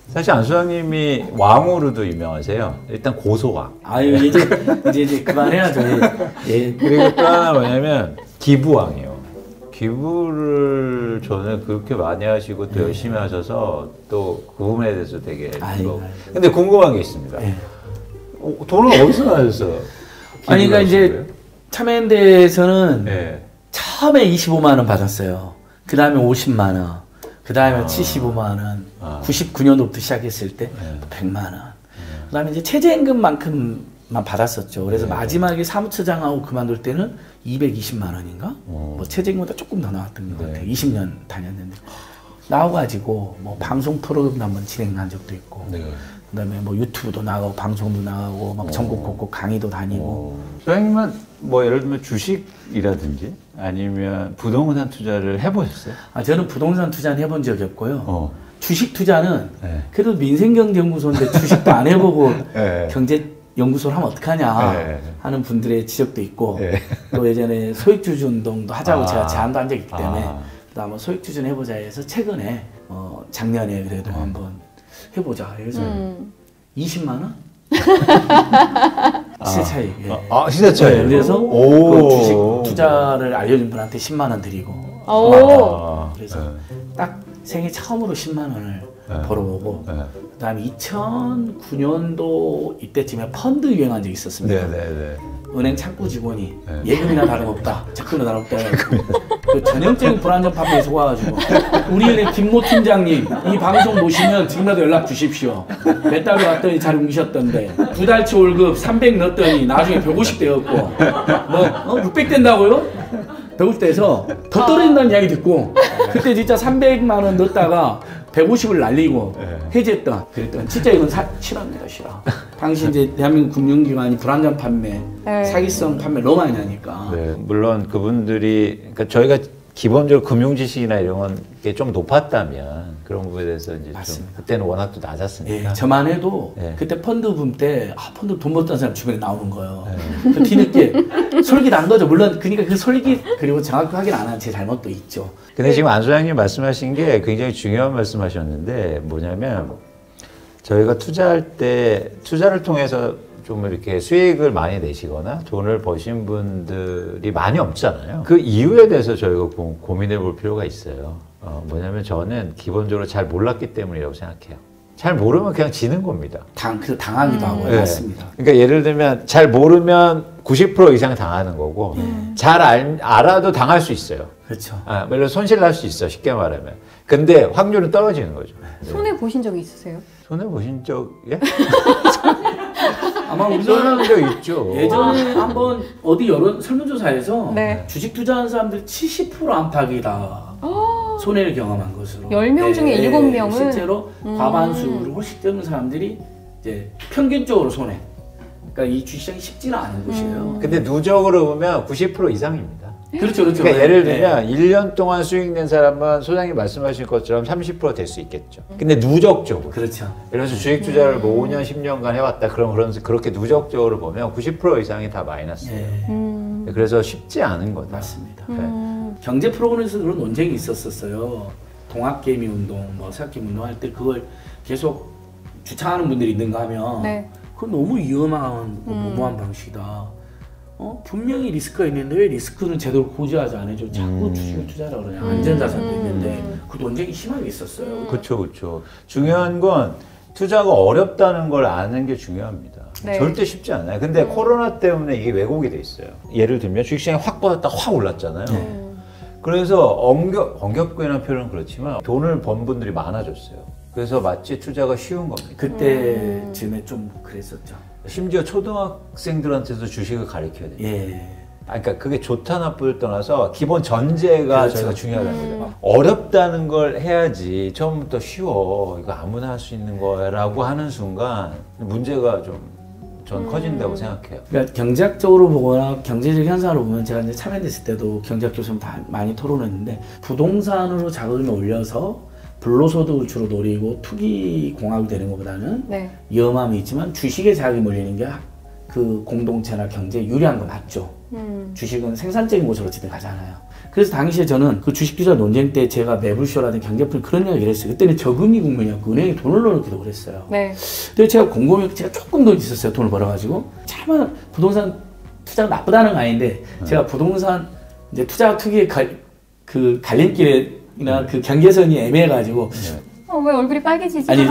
사실 안 소장님이 왕으로도 유명하세요. 일단 고소왕. 아유 이제 그만해야죠. 예. 그리고 또 하나 뭐냐면 기부왕이에요. 기부를 저는 그렇게 많이 하시고 또 열심히 하셔서 또 그 부분에 대해서 되게 근데 궁금한 게 있습니다. 돈을 어디서 나셨어요? 아니 그러니까 이제 참여연대에서는 처음에 25만 원 받았어요. 그 다음에 50만 원, 그 다음에 75만 원, 99년도부터 시작했을 때 100만 원. 그 다음에 이제 최저임금만큼만 받았었죠. 그래서 마지막에 사무처장하고 그만둘 때는 220만 원인가? 뭐 최저임금보다 조금 더 나왔던 것 같아요. 20년 다녔는데. 나와가지고 뭐 방송 프로그램도 한번 진행한 적도 있고 그다음에 뭐 유튜브도 나가고 방송도 나가고 막 전국 곳곳 강의도 다니고. 소장님은 뭐 예를 들면 주식이라든지 아니면 부동산 투자를 해보셨어요? 저는 부동산 투자는 해본 적이 없고요. 주식 투자는 그래도 민생경제연구소인데 주식도 안 해보고 경제연구소를 하면 어떡하냐 하는 분들의 지적도 있고 또 예전에 소액주주운동도 하자고 제가 제안도 한 적이 있기 때문에 그다음에 소액주주는 해보자 해서 최근에 작년에 그래도 한번 해보자 그래서 20만 원? 시세 차이. 시세 차이. 그래서 그 주식 투자를 알려준 분한테 10만 원 드리고 그래서 딱 생애 처음으로 10만 원을 벌어보고 그다음에 2009년도 이때쯤에 펀드 유행한 적이 있었습니다. 은행 창구 직원이 예금이나 다름없다, 적금이나 다름없다. 그 전형적인 불안전 판매에 속아가지고 우리 은행 김모 팀장님 이 방송 보시면 지금이라도 연락 주십시오. 몇 달을 왔더니 잘 옮기셨던데 2달치 월급 300 넣었더니 나중에 150 되었고 뭐 600 된다고요? 150 돼서 더 떨어진다는 이야기 듣고 그때 진짜 300만 원 넣었다가 150을 날리고 해지했다. 그랬더니 진짜 이건 실화입니다, 실화. 당시 이제 대한민국 금융기관이 불안전 판매, 사기성 판매 너무 많이 하니까. 물론 그분들이 그러니까 저희가 기본적으로 금융 지식이나 이런 게 좀 높았다면 그런 부분에 대해서 이제 좀 그때는 워낙 또 낮았으니까. 저만 해도 그때 펀드 붐 때 펀드 돈 벌었던 사람 주변에 나오는 거예요. 그 뒤늦게 솔깃 안 거죠. 물론 그러니까 그 솔깃 그리고 정확히 확인 안 한 제 잘못도 있죠. 근데 지금 안 소장님 말씀하신 게 굉장히 중요한 말씀하셨는데 뭐냐면 저희가 투자할 때 투자를 통해서 좀 이렇게 수익을 많이 내시거나 돈을 버신 분들이 많이 없잖아요. 그 이유에 대해서 저희가 고민해 볼 필요가 있어요. 뭐냐면 저는 기본적으로 잘 몰랐기 때문이라고 생각해요. 잘 모르면 그냥 지는 겁니다. 당하기도 하고 맞습니다. 그러니까 예를 들면 잘 모르면 90% 이상 당하는 거고 잘 알아도 당할 수 있어요. 그렇죠. 물론 손실 날 수 있어 쉽게 말하면. 근데 확률은 떨어지는 거죠. 손해 보신 적이 있으세요? 손해 보신 적 예? 아마 손해본 적 있죠. 예전에 한번 어디 여론 설문조사에서 주식 투자하는 사람들 70% 안팎이다. 손해를 경험한 것으로. 10명 중에 7명은 실제로 과반수를 훨씬 뛰는 사람들이 이제 평균적으로 손해. 그러니까 이 주식시장이 쉽지는 않은 곳이에요. 근데 누적으로 보면 90% 이상입니다. 그렇죠, 그렇죠. 그러니까 예를 들면 1년 동안 수익 낸 사람은 소장님 말씀하신 것처럼 30% 될 수 있겠죠. 근데 누적적으로. 그렇죠. 그래서 주식 투자를 뭐 5년, 10년간 해왔다. 그러면서 그렇게 누적적으로 보면 90% 이상이 다 마이너스예요. 그래서 쉽지 않은 거다. 맞습니다. 경제 프로그램에서 그런 논쟁이 있었어요. 동학개미 운동, 뭐 사학개미 운동 할 때 그걸 계속 주창하는 분들이 있는가 하면 그건 너무 위험한 무모한 방식이다. 분명히 리스크가 있는데 왜 리스크는 제대로 고지하지 않아줘? 자꾸 주식을 투자하라 그러냐. 안전자산도 있는데 그 논쟁이 심하게 있었어요. 그렇죠, 그렇죠. 중요한 건 투자가 어렵다는 걸 아는 게 중요합니다. 절대 쉽지 않아요. 근데 코로나 때문에 이게 왜곡이 돼 있어요. 예를 들면 주식시장이 확 빠졌다 확 올랐잖아요. 그래서 엄격하게는 표현은 그렇지만 돈을 번 분들이 많아졌어요. 그래서 마치 투자가 쉬운 겁니다. 그때쯤에 좀 그랬었죠. 심지어 초등학생들한테도 주식을 가르쳐야 돼요. 그러니까 그게 좋다 나쁘를 떠나서 기본 전제가 저희가 중요하다는 거죠. 어렵다는 걸 해야지 처음부터 쉬워 이거 아무나 할 수 있는 거라고 하는 순간 문제가 좀 전 커진다고 생각해요. 그러니까 경제학적으로 보거나 경제적 현상으로 보면 제가 이제 참여됐을 때도 경제학 교수님 다 많이 토론했는데 부동산으로 자금을 올려서 불로소득을 주로 노리고 투기 공학이 되는 것보다는 위험함이 있지만 주식에 자금이 몰리는 게 그 공동체나 경제에 유리한 건 맞죠. 주식은 생산적인 곳으로 어쨌든 가잖아요. 그래서 당시에 저는 그 주식 투자 논쟁 때 제가 매불쇼라든지 경제풀 그런 이야기를 했어요. 그때는 저금리 국면이었고 은행에 돈을 넣어놓기도 그랬어요. 네. 근데 제가 곰곰이 제가 조금 돈 있었어요. 돈을 벌어가지고 차마 부동산 투자가 나쁘다는 거 아닌데 제가 부동산 이제 투자와 투기의 그 갈림길이나 그 경계선이 애매해가지고 왜 얼굴이 빨개지지? 아니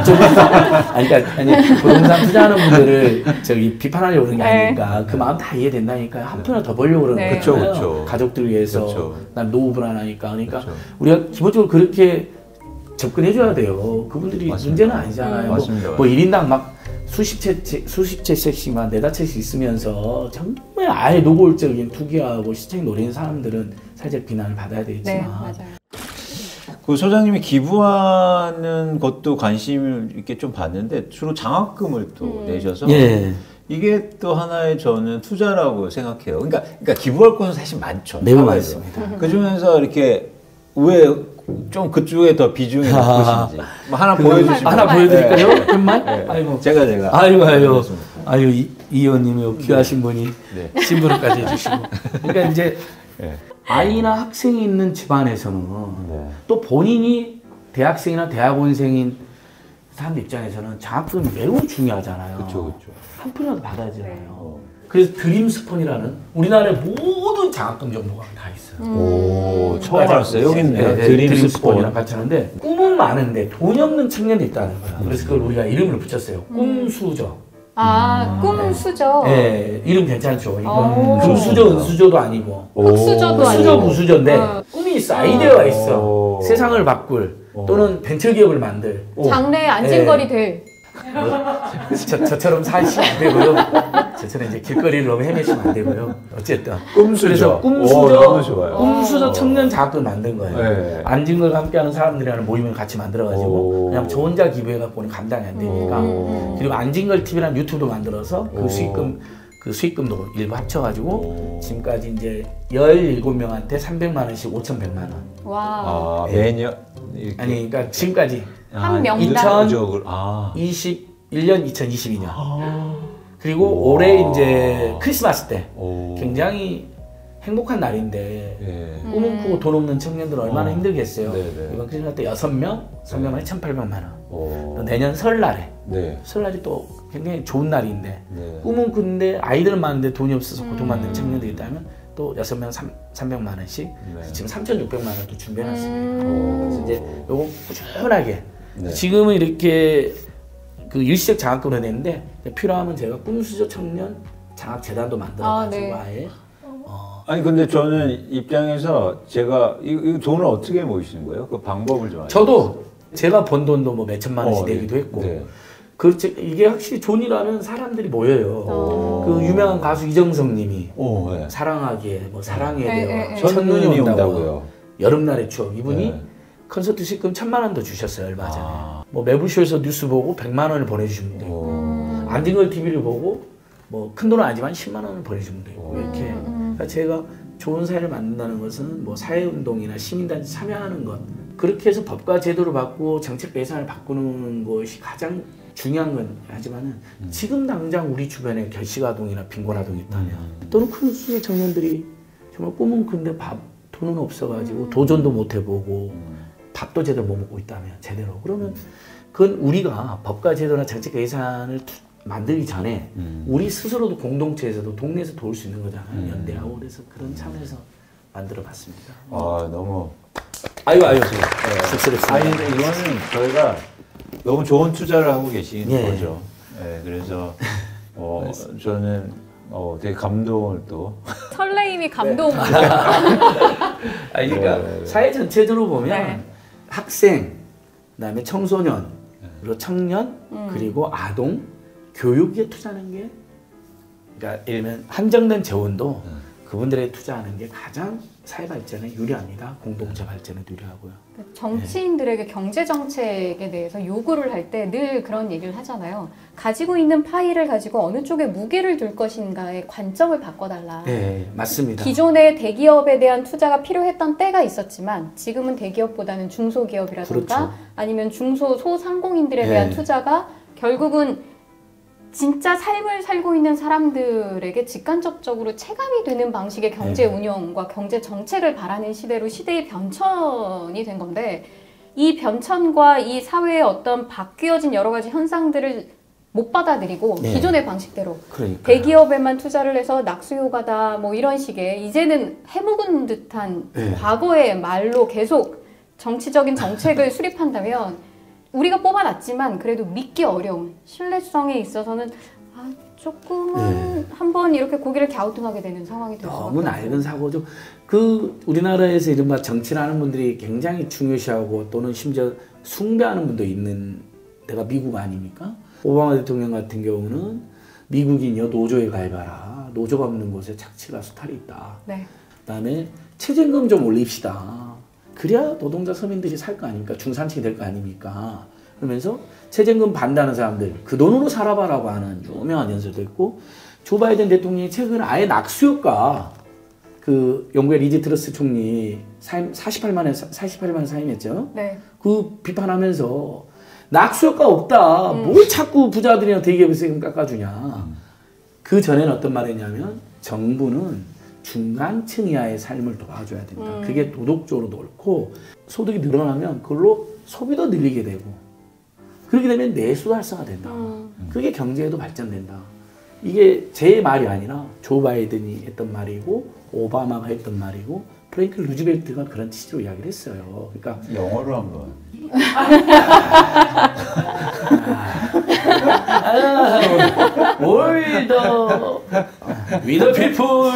부동산 투자하는 분들을 저기 비판하려고 그러는 게 아니니까 그 마음 다 이해된다니까요. 한 푼을 더 벌려고 그러는 네. 거예요. 그쵸. 가족들 위해서 그쵸. 난 노후 불안하니까 그러니까 그쵸. 우리가 기본적으로 그렇게 접근해줘야 돼요. 그분들이 맞습니다. 문제는 아니잖아요. 맞습니다. 뭐 1인당 막 수십 채씩만 네다섯 채씩 있으면서 정말 아예 노골적인 투기하고 시책 노리는 사람들은 살짝 비난을 받아야 되겠지만 네, 맞아요. 그 소장님이 기부하는 것도 관심 있게 좀 봤는데 주로 장학금을 또 내셔서 예. 이게 또 하나의 저는 투자라고 생각해요. 그러니까 기부할 곳은 사실 많죠. 매우 사회에서. 많습니다. 그 중에서 이렇게 왜 좀 그쪽에 더 비중이 높으신지 뭐 하나 보여주시면 하나 보여드릴까요? 정말? 네. 아이고. 제가 아유 이 의원님이 귀하신 분이 네. 신부름까지 해주시고. 그러니까 이제 네. 아이나 학생이 있는 집안에서는 네. 또 본인이 대학생이나 대학원생인 사람 입장에서는 장학금이 매우 중요하잖아요. 그렇죠. 한 푼이라도 받아야 되잖아요. 그래서 드림스폰이라는 우리나라의 모든 장학금 정보가 다 있어요. 오, 처음 알았어요. 여기 있네요. 드림스폰이랑 같이 하는데 꿈은 많은데 돈이 없는 청년이 있다는 거야. 그래서 그걸 우리가 이름을 붙였어요. 꿈수저. 꿈수저. 네, 이름 괜찮죠? 오. 금수저, 은수저도 아니고 흑수저도 흑수저, 아니고. 무수저인데 꿈이 있어, 아이디어가 있어. 오. 세상을 바꿀 또는 벤처기업을 만들. 장래에 안진걸이 될. 저처럼 사시면 안 되고요. 저처럼 이제 길거리를 너무 헤매시면 안 되고요. 어쨌든 꿈수저. 그래서 오, 너무 좋아요. 꿈수저 청년 장학금 만든 거예요. 네. 안진걸과 함께하는 사람들이라는 모임을 같이 만들어가지고 오. 그냥 저 혼자 기부해갖고는 감당이 안 되니까 그리고 안진걸 TV라는 유튜브도 만들어서 그 수익금도 일부 합쳐가지고 지금까지 이제 17명한테 300만 원씩 5,100만 원. 와. 매년 이렇게. 아니 그러니까 지금까지 한 명당. 2021년, 2022년. 그리고 올해 이제 크리스마스 때 굉장히 행복한 날인데 예. 꿈은 크고 돈 없는 청년들은 얼마나 힘들겠어요. 네네. 이번 크리스마스 때 6명, 3명만에 1,800만 원. 오. 또 내년 설날에 네. 설날이 또 굉장히 좋은 날인데 네. 꿈은 큰데 아이들은 많은데 돈이 없어서 고통받는 청년들이 있다면 또 6명 300만 원씩 네. 지금 3,600만 원도 준비해놨습니다. 오. 그래서 이제 요거 꾸준하게 네. 지금은 이렇게 그 일시적 장학금을 내는데 필요하면 제가 꿈수저 청년 장학재단도 만들어가지고 네. 아예 아니 근데 저는 입장에서 제가 이 돈을 어떻게 모으시는 거예요? 그 방법을 좀 저도 제가 번 돈도 뭐 몇천만 원씩 네. 내기도 했고 네. 그렇지 이게 확실히 존이라면 사람들이 모여요. 그 유명한 가수 이정석님이 오, 네. 사랑하기에 뭐 사랑에 네, 대해 네, 첫눈이 온다고요. 여름날의 추억 이분이 네. 콘서트 식금 1,000만 원도 주셨어요 얼마 전에. 아. 뭐 매불쇼에서 뉴스 보고 100만 원을 보내주시면 분도 있고 안진걸 TV를 보고 뭐 큰 돈은 아니지만 10만 원을 보내주면 되고 이렇게 그러니까 제가 좋은 사회를 만든다는 것은 뭐 사회운동이나 시민단체 참여하는 것 그렇게 해서 법과 제도를 바꾸고 정책 예산을 바꾸는 것이 가장 중요한 건 하지만은 지금 당장 우리 주변에 결식아동이나 빈곤아동이 있다면 또는 큰 수의 청년들이 정말 꿈은 큰데 돈은 없어가지고 도전도 못 해보고 밥도 제대로 못 먹고 있다면 제대로 그러면 그건 우리가 법과 제도나 정책 예산을 만들기 전에 우리 스스로도 공동체에서도 동네에서 도울 수 있는 거잖아요. 연대하고 그래서 그런 차원에서 만들어봤습니다. 아 너무 아유 쑥스럽습니다. 아니 근데 이거는 저희가 너무 좋은 투자를 하고 계신 예. 거죠. 네, 그래서 저는 되게 감동을 또 설레임이 감동. 아니 그러니까 네. 사회 전체적으로 보면 네. 학생, 그다음에 청소년, 그리고 청년, 그리고 아동 교육에 투자하는 게 그러니까 예를 들면 한정된 재원도 그분들에 투자하는 게 가장 사회 발전에 유리합니다. 공동체 발전에 유리하고요. 정치인들에게 경제 정책에 대해서 요구를 할 때 늘 그런 얘기를 하잖아요. 가지고 있는 파이를 가지고 어느 쪽에 무게를 둘 것인가의 관점을 바꿔달라. 네, 맞습니다. 기존의 대기업에 대한 투자가 필요했던 때가 있었지만 지금은 대기업보다는 중소기업이라든가 그렇죠. 아니면 중소 소상공인들에 네. 대한 투자가 결국은 진짜 삶을 살고 있는 사람들에게 직간접적으로 체감이 되는 방식의 경제 운영과 경제 정책을 바라는 시대로 시대의 변천이 된 건데 이 변천과 이 사회의 어떤 바뀌어진 여러 가지 현상들을 못 받아들이고 기존의 방식대로 대기업에만 투자를 해서 낙수효과다 뭐 이런 식의 이제는 해묵은 듯한 과거의 말로 계속 정치적인 정책을 수립한다면 우리가 뽑아놨지만 그래도 믿기 어려운 신뢰성에 있어서는 조금은 한번 이렇게 고개를 갸우뚱하게 되는 상황이 될 것 같아요. 너무 낡은 사고죠. 그 우리나라에서 이른바 정치라는 분들이 굉장히 중요시하고 또는 심지어 숭배하는 분도 있는 데가 미국 아닙니까? 오바마 대통령 같은 경우는 미국인이여 노조에 가입하라. 노조가 없는 곳에 착취가 수탈이 있다. 네. 그다음에 최저임금 좀 올립시다. 그래야 노동자 서민들이 살 거 아닙니까? 중산층이 될 거 아닙니까? 그러면서 최저임금 반대하는 사람들 그 돈으로 살아봐라고 하는 유명한 연설도 있고 조 바이든 대통령이 최근에 아예 낙수효과 그 영국의 리즈 트러스 총리 48만에 사임했죠. 네. 그 비판하면서 낙수효과 없다. 뭘 자꾸 부자들이나 대기업에 세금 깎아주냐. 그 전에는 어떤 말을 했냐면 정부는 중간층 이하의 삶을 도와줘야 된다. 그게 도덕적으로도 옳고 소득이 늘어나면 그걸로 소비도 늘리게 되고 그렇게 되면 내수도 활성화된다. 그게 경제에도 발전된다. 이게 제 말이 아니라 조 바이든이 했던 말이고 오바마가 했던 말이고 프랭클 루즈벨트가 그런 취지로 이야기를 했어요. 그러니까 영어로 한번. with the people.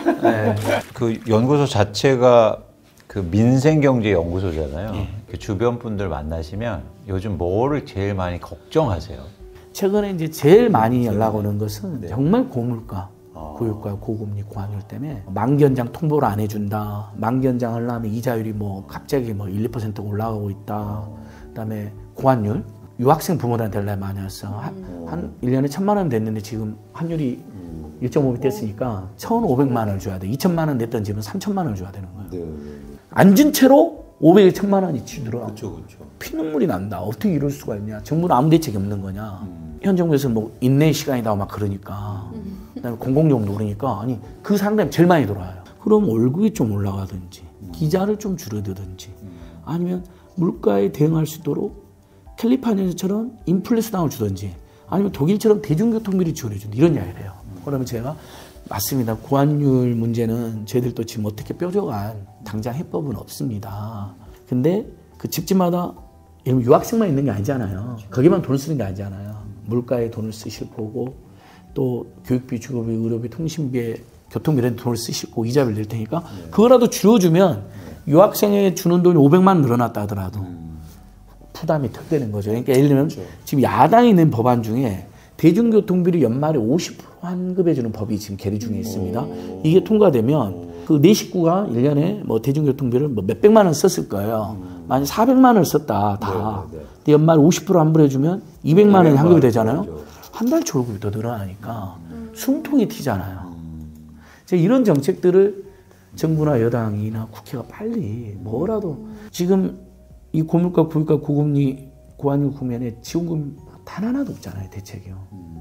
그 연구소 자체가 그 민생경제연구소잖아요. 그 주변 분들 만나시면 요즘 뭐를 제일 많이 걱정하세요? 최근에 이제 제일 많이 연락 오는 것은 정말 고물가, 고유가, 고금리, 고환율 때문에 만기연장 통보를 안 해준다. 만기연장 하려면 이자율이 뭐 갑자기 뭐 1, 2% 올라가고 있다. 그다음에 고환율, 유학생 부모들한테 연락이 많이 왔어. 한 1년에 1,000만 원 됐는데 지금 환율이 1.5배 됐으니까 1,500만 원을 줘야 돼. 2,000만 원 냈던 집은 3,000만 원을 줘야 되는 거예요. 앉은 채로 500에 1,000만 원이 늘어. 피눈물이 난다. 어떻게 이럴 수가 있냐. 정부는 아무 대책이 없는 거냐. 현 정부에서 뭐 인내 시간이다 막 그러니까. 그다음에 공공요금도 그러니까 아니 그 상담이 제일 많이 돌아와요. 그럼 월급이 좀 올라가든지 기자를 좀 줄여두든지 아니면 물가에 대응할 수 있도록 캘리포니아처럼 인플레이션을 주든지 아니면 독일처럼 대중교통비를 지원해준다 이런 이야기를 해요. 그러면 제가 맞습니다. 고환율 문제는 저희들도 지금 어떻게 뾰족한 당장 해법은 없습니다. 근데 그 집집마다 유학생만 있는 게 아니잖아요. 거기만 돈을 쓰는 게 아니잖아요. 물가에 돈을 쓰실 거고 또 교육비, 주거비, 의료비, 통신비에 교통비에 돈을 쓰실 거고 이자비를 낼 테니까 그거라도 줄여주면 유학생에 주는 돈이 500만 원 늘어났다 하더라도 부담이 덜 되는 거죠. 그러니까 예를 들면 지금 야당이 낸 법안 중에 대중교통비를 연말에 50% 환급해주는 법이 지금 계류 중에 있습니다. 이게 통과되면 그 내 식구가 1년에 뭐 대중교통비를 뭐 몇백만 원 썼을 거예요. 만약 400만 원을 썼다, 다. 근데 연말에 50% 환불해주면 200만 원이 환급이 되잖아요. 한 달 월급이 더 늘어나니까 숨통이 튀잖아요. 이런 정책들을 정부나 여당이나 국회가 빨리 뭐라도 지금 이 고물가, 고유가, 고금리, 고환율 국면에 지원금 단 하나도 없잖아요, 대책이요.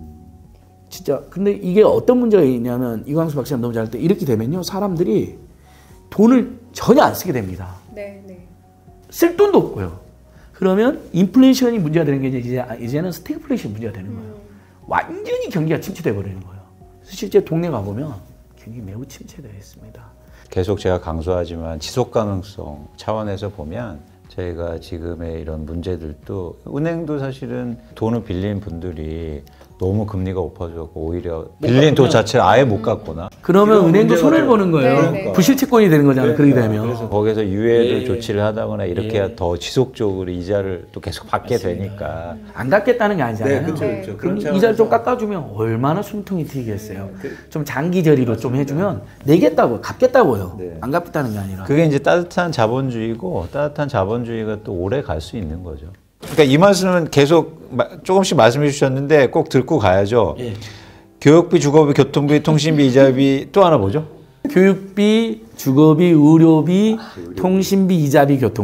진짜. 근데 이게 어떤 문제가 있냐면 이광수 박사님 너무 잘 때 이렇게 되면요, 사람들이 돈을 전혀 안 쓰게 됩니다. 네, 네. 쓸 돈도 없고요. 그러면 인플레이션이 문제가 되는 게 이제는 스태그플레이션이 문제가 되는 거예요. 완전히 경기가 침체돼 버리는 거예요. 실제 동네 가보면 경기 매우 침체되어 있습니다. 계속 제가 강조하지만 지속 가능성 차원에서 보면 저희가 지금의 이런 문제들도 은행도 사실은 돈을 빌린 분들이 너무 금리가 높아졌고 오히려 빌린 돈 자체를 아예 못 갚거나 그러면 은행도 손해를 보는 거예요. 네. 부실채권이 되는 거잖아요. 그렇게 되면. 그래서 거기서 유예를 조치를 하다거나 이렇게 해야 더 지속적으로 이자를 또 계속 받게 되니까 안 갚겠다는 게 아니잖아요. 네, 그렇죠. 그럼 이자를 좀 깎아주면 얼마나 숨통이 트이겠어요. 좀 장기 저리로 좀 해주면 내겠다고 갚겠다고요. 안 갚겠다는 게 아니라. 그게 이제 따뜻한 자본주의고 따뜻한 자본주의가 또 오래 갈 수 있는 거죠. 그러니까 이 말씀은 계속 조금씩 말씀해 주셨는데 꼭 듣고 가야죠. 교육비, 주거비, 교통비, 통신비, 이자비 또 하나 뭐죠? 교육비, 주거비, 의료비, 통신비, 이자비, 교통비.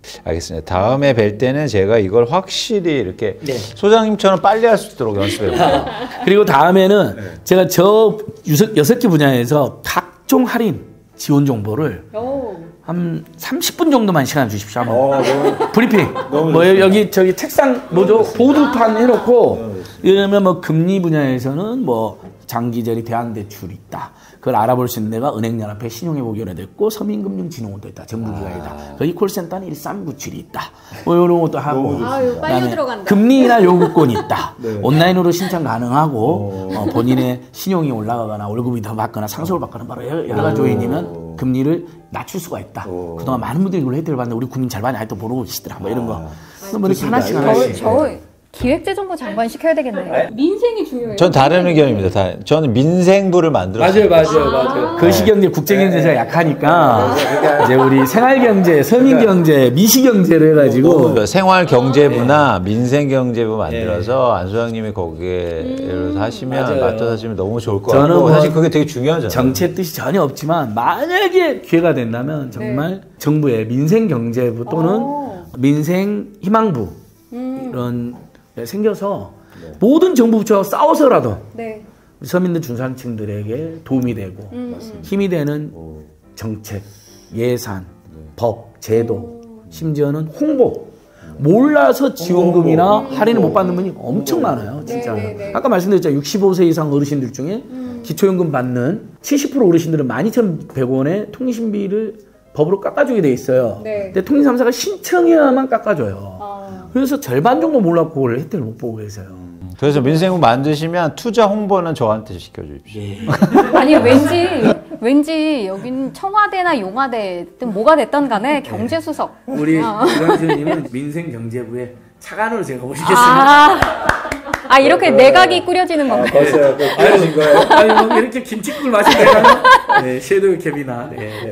알겠습니다. 다음에 뵐 때는 제가 이걸 확실히 이렇게 네. 소장님처럼 빨리 할 수 있도록 연습해볼게요. 그리고 다음에는 제가 저 6개 분야에서 각종 할인 지원 정보를 한 30분 정도만 시간 주십시오. 한번. 브리핑. 뭐 여기 저기 책상 뭐죠? 보드판 해놓고 이러면 뭐 금리 분야에서는 뭐 장기전이 대한대출이 있다. 그걸 알아볼 수 있는 데가 은행연합회 신용회복위원회도 서민금융진흥원도 있다. 정부기관이다. 거기 콜센터는 1397이 있다. 뭐 이런 것도 하고. 아유, 빨려 들어간다. 금리나 요구권이 있다. 네. 온라인으로 신청 가능하고 본인의 신용이 올라가거나 월급이 더 받거나 상속을 받거나 바로 여러 가지 요인이면 금리를 낮출 수가 있다. 그동안 많은 분들이 이걸 혜택을 받는데 우리 국민 절반이 아직도 모르고 계시더라. 뭐 이런 거. 뭐 이렇게 하나씩 하나씩. 기획재정부 장관 시켜야 되겠네요. 민생이 중요해요. 전 다른 의견입니다. 저는 민생부를 만들었어요. 맞아요. 거시경제, 국제경제가 약하니까 이제 우리 생활경제, 서민경제, 미시경제를 해가지고 생활경제부나 민생경제부 만들어서 안 소장님이 거기에 하시면 맡아서 하시면 너무 좋을 것 같고 저는 사실 그게 되게 중요하잖아요. 정책 뜻이 전혀 없지만 만약에 기회가 된다면 정말 정부의 민생경제부 또는 민생희망부 이런 생겨서 모든 정부 부처가 싸워서라도 서민들 중산층들에게 도움이 되고 힘이 되는 정책, 예산, 법, 제도, 심지어는 홍보 몰라서 지원금이나 할인을 못 받는 분이 엄청 많아요. 진짜. 아까 말씀드렸잖아요. 65세 이상 어르신들 중에 기초연금 받는 70% 어르신들은 12,100원의 통신비를 법으로 깎아주게 돼 있어요. 근데 통신사무소가 신청해야만 깎아줘요. 그래서 절반 정도 몰랐고 그걸 혜택을 못 보고 계세요. 그래서 민생부 만드시면 투자 홍보는 저한테 시켜주십시오. 아니 왠지 여긴 청와대나 용화대든 뭐가 됐던 간에 경제수석. 우리 부장님은 민생경제부의 차관으로 제가 모시겠습니다. 이렇게 내각이 꾸려지는 건가요? 벌써 꾸려진 거예요? 아니 뭐 이렇게 김치국을 마시다가 네, 섀도우 캡이나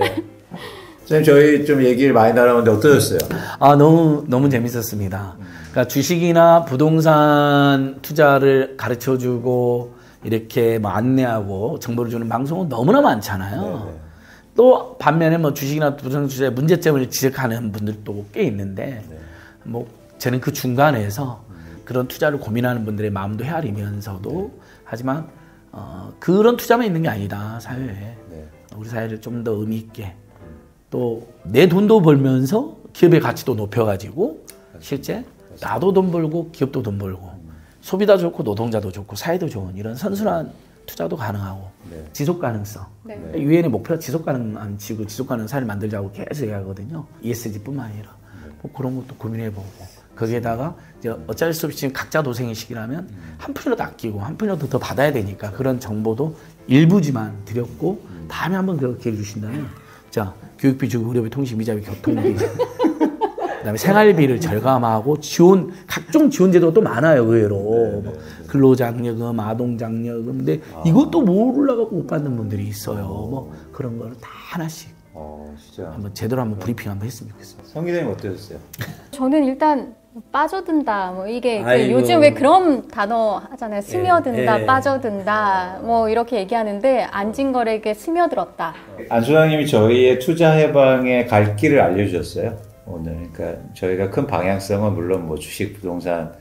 선생님 저희 좀 얘기를 많이 나눴는데 어떠셨어요? 너무 재밌었습니다. 그러니까 주식이나 부동산 투자를 가르쳐주고 이렇게 뭐 안내하고 정보를 주는 방송은 너무나 많잖아요. 또 반면에 뭐 주식이나 부동산 투자의 문제점을 지적하는 분들도 꽤 있는데 뭐 저는 그 중간에서 그런 투자를 고민하는 분들의 마음도 헤아리면서도 하지만 그런 투자만 있는 게 아니다. 사회에 우리 사회를 좀 더 의미 있게 또 내 돈도 벌면서 기업의 가치도 높여가지고 실제 나도 돈 벌고 기업도 돈 벌고 소비도 좋고 노동자도 좋고 사회도 좋은 이런 선순환 투자도 가능하고 지속 가능성 유엔의 목표가 지속 가능한 지구 지속 가능한 사회를 만들자고 계속 얘기하거든요. ESG뿐만 아니라 뭐 그런 것도 고민해보고 거기에다가 이제 어쩔 수 없이 지금 각자 도생의 시기라면 한 푼이라도 아끼고 한 푼이라도 더 받아야 되니까 그런 정보도 일부지만 드렸고 다음에 한번 그렇게 해주신다면 자 교육비, 주거, 의료비, 통신, 미자비, 교통비 그다음에 생활비를 절감하고 지원 각종 지원 제도가 또 많아요. 의외로 뭐 근로장려금, 아동장려금 근데 이것도 모르려고 못 받는 분들이 있어요. 뭐 그런 거를 다 하나씩 진짜 한번 제대로 한번 브리핑 한번 했으면 좋겠어요. 성 기자님 어떠셨어요? 저는 일단 빠져든다 뭐 이게 요즘 왜 그런 단어 하잖아요. 스며든다, 빠져든다 뭐 이렇게 얘기하는데 안진걸에게 스며들었다. 안 소장님이 저희의 투자 해방의 갈 길을 알려주셨어요. 오늘 그러니까 저희가 큰 방향성은 물론 뭐 주식 부동산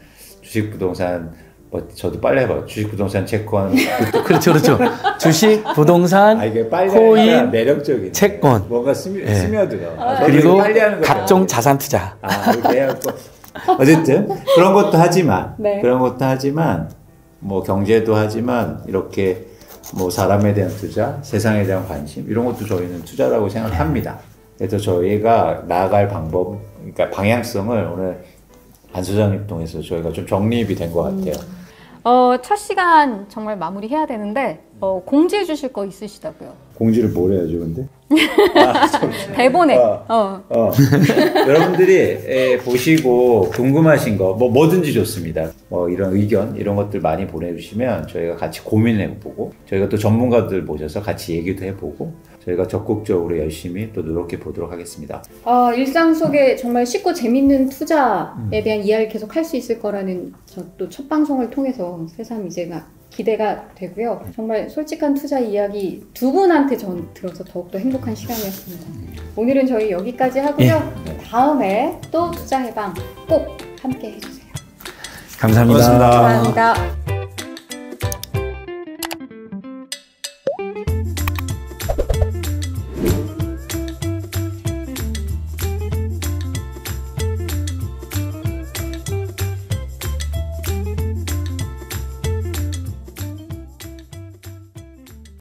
뭐 저도 빨리 해봐요. 주식 부동산 채권 그렇죠. 주식 부동산 이게 빨리 코인 매력적인 채권 뭔가 스며들어. 그리고 빨리 하는 각종 자산 투자 이렇게 해갖고 어쨌든 그런 것도 하지만 뭐 경제도 하지만 이렇게 뭐 사람에 대한 투자, 세상에 대한 관심 이런 것도 저희는 투자라고 생각합니다. 그래서 저희가 나아갈 방법, 그러니까 방향성을 오늘 안 소장님 통해서 저희가 좀 정립이 된 것 같아요. 첫 시간 정말 마무리해야 되는데 공지해 주실 거 있으시다고요? 공지를 뭘 해야죠, 근데? 대본에. 여러분들이 보시고 궁금하신 거 뭐든지 좋습니다. 뭐 이런 의견 이런 것들 많이 보내주시면 저희가 같이 고민해보고 저희가 또 전문가들 모셔서 같이 얘기도 해보고 저희가 적극적으로 열심히 또 노력해 보도록 하겠습니다. 일상 속에 정말 쉽고 재밌는 투자에 대한 이야기를 계속 할 수 있을 거라는 저 또 첫 방송을 통해서 새삼 이제 기대가 되고요. 정말 솔직한 투자 이야기 두 분한테 전 들어서 더욱더 행복한 시간이었습니다. 오늘은 저희 여기까지 하고요. 다음에 또 투자 해방 꼭 함께 해주세요. 감사합니다. 고맙습니다. 감사합니다.